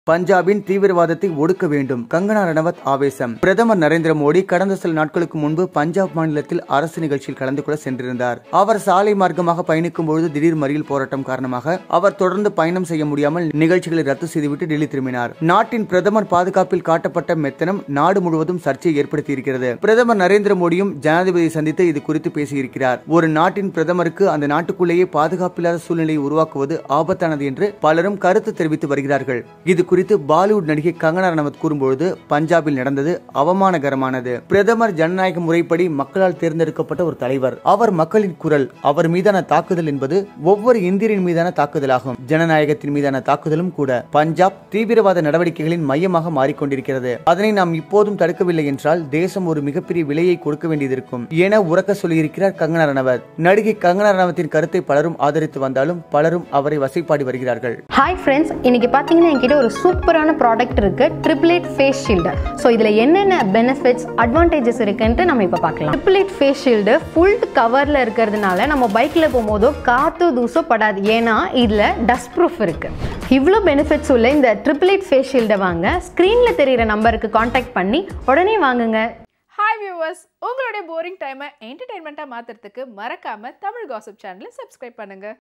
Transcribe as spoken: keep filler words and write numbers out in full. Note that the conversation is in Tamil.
பஞ்சாபின் தீவிரவாதத்தை ஒடுக்க வேண்டும். கங்கனா ரணவத் ஆவேசம். பிரதமர் நரேந்திர மோடி கடந்த சில நாட்களுக்கு முன்பு பஞ்சாப் மாநிலத்தில் அரசு நிகழ்ச்சியில் கலந்து கொள்ள சென்றிருந்தார். அவர் சாலை மார்க்கமாக பயணிக்கும் பொழுது திடீர் மறியல் போராட்டம் காரணமாக அவர் தொடர்ந்து பயணம் செய்ய முடியாமல் நிகழ்ச்சிகளை ரத்து செய்துவிட்டு டெல்லி திரும்பினார். நாட்டின் பிரதமர் பாதுகாப்பில் காட்டப்பட்ட மெத்தனம் நாடு முழுவதும் சர்ச்சையை ஏற்படுத்தியிருக்கிறது. பிரதமர் நரேந்திர மோடியும் ஜனாதிபதியை சந்தித்து இது குறித்து பேசியிருக்கிறார். ஒரு நாட்டின் பிரதமருக்கு அந்த நாட்டுக்குள்ளேயே பாதுகாப்பில்லாத சூழ்நிலையை உருவாக்குவது ஆபத்தானது என்று பலரும் கருத்து தெரிவித்து வருகிறார்கள். இது குறித்து பாலிவுட் நடிகை கங்கனா ரணவத் கூறும்போது, பஞ்சாபில் நடந்தது அவமானகரமானது. பிரதமர் ஜனநாயக முறைப்படி மக்களால் தேர்ந்தெடுக்கப்பட்ட ஒரு தலைவர். அவர் மக்களின் குரல். அவர் மீதான தாக்குதல் என்பது ஒவ்வொரு இந்தியரின் மீதான தாக்குதலாகும். ஜனநாயகத்தின் மீதான தாக்குதலும் கூட. பஞ்சாப் தீவிரவாத நடவடிக்கைகளின் மையமாக மாறிக்கொண்டிருக்கிறது. அதனை நாம் இப்போதும் தடுக்கவில்லை என்றால் தேசம் ஒரு மிகப்பெரிய விலையை கொடுக்க வேண்டியிருக்கும் என உரக்க சொல்லியிருக்கிறார் கங்கனா ரணவத். நடிகை கங்கனா ரணவத்தின் கருத்தை பலரும் ஆதரித்து வந்தாலும் பலரும் அவரை வசைப்பாடி வருகிறார்கள். ஹாய் ஃப்ரெண்ட்ஸ், இன்னைக்கு பாத்தீங்கன்னா என்கிட்ட ஒரு சூப்பரான ப்ராடக்ட் இருக்கு, triple eight face shield. So இதுல என்னென்ன பெனிஃபிட்ஸ் அட்வான்டேஜஸ் இருக்குன்ட்டு நம்ம இப்போ பார்க்கலாம். Triple eight face shield full கவர்ல இருக்கிறதுனால நம்ம பைக்ல போகும்போதோ காத்து தூசோ படாது. ஏன்னா இதுல டஸ்ட் ப்ரூஃப் இருக்கு. இவ்வளோ பெனிஃபிட்ஸ் உள்ள இந்த ட்ரிபிள் எயிட் ஃபேஸ் ஷீல்டை வாங்க ஸ்க்ரீன்ல தெரியிற நம்பருக்கு கான்டாக்ட் பண்ணி உடனே வாங்குங்க. ஹாய் வியூவர்ஸ், உங்களுடைய போரிங் டைமை என்டர்டைன்மெண்ட்டாக மாற்றுறதுக்கு மறக்காமல் தமிழ் காசிப் சேனலை சப்ஸ்கிரைப் பண்ணுங்கள்.